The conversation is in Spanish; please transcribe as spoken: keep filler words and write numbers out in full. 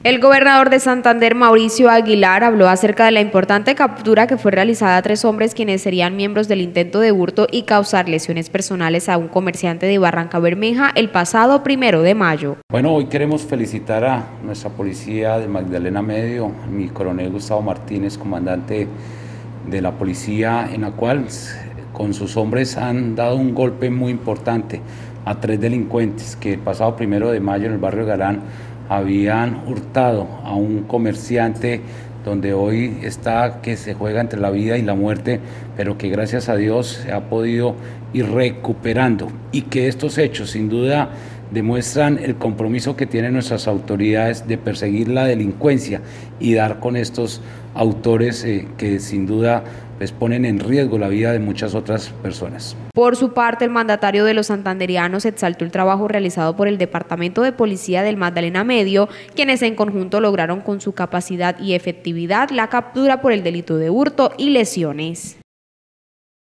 El gobernador de Santander, Mauricio Aguilar, habló acerca de la importante captura que fue realizada a tres hombres quienes serían miembros del intento de hurto y causar lesiones personales a un comerciante de Barrancabermeja el pasado primero de mayo. Bueno, hoy queremos felicitar a nuestra policía de Magdalena Medio, mi coronel Gustavo Martínez, comandante de la policía, en la cual con sus hombres han dado un golpe muy importante a tres delincuentes que el pasado primero de mayo en el barrio Galán habían hurtado a un comerciante donde hoy está que se juega entre la vida y la muerte, pero que gracias a Dios se ha podido ir recuperando, y que estos hechos sin duda demuestran el compromiso que tienen nuestras autoridades de perseguir la delincuencia y dar con estos autores eh, que sin duda pues, ponen en riesgo la vida de muchas otras personas. Por su parte, el mandatario de los santanderianos exaltó el trabajo realizado por el Departamento de Policía del Magdalena Medio, quienes en conjunto lograron con su capacidad y efectividad la captura por el delito de hurto y lesiones.